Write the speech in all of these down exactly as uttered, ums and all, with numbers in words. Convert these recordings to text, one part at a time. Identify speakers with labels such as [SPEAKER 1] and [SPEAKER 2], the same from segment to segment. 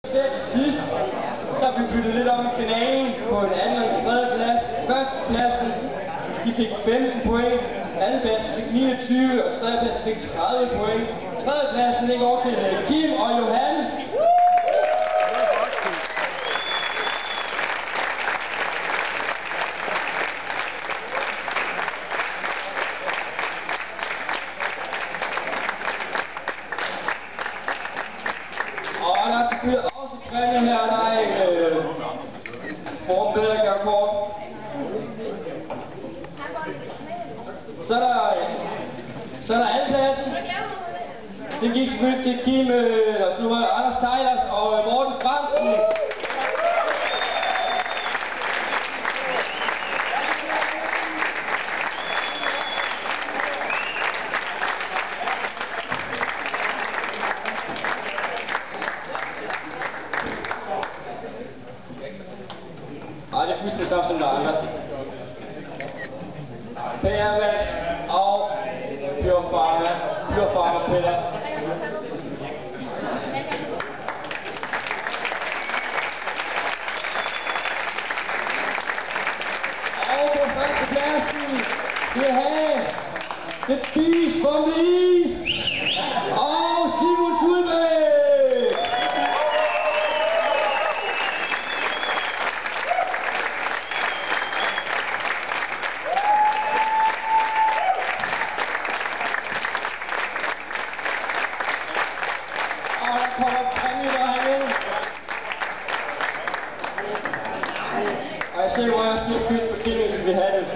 [SPEAKER 1] Sidst, der blev byttet lidt om i finalen på en anden og en tredje plads. Førstepladsen, de fik femten point. Andenpladsen fik niogtyve, og tredjepladsen fik tredive point. Tredjepladsen ligger over til Kim og Johan. Og der er selvfølgelig også præmie her, der er en øh, forbedringerkort. Så er der, så er der andenpladsen. Det gik selvfølgelig til Kim, øh, der slog Anders Teilers og øh, Morten Fransen. Ej, det er fuldstændig samme som der andre. P R Max og Pure Pharma, Pure Pharma piller. Og på førstepladsen, vi har The Beast from the East og Simon Sulbæk. Og der kommer præmie derhen. Og jeg ser, hvor jeg skal kysse på kinden, så vi har det.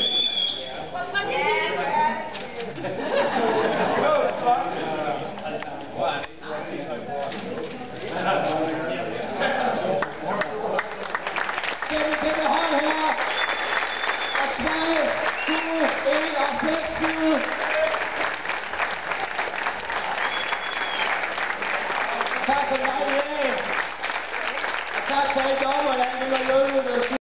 [SPEAKER 1] Skal vi tænke hånd her? Og tre, to, et og flæskud. Tak for mig i dag. Og tak til alle dommerne, at I var løbet.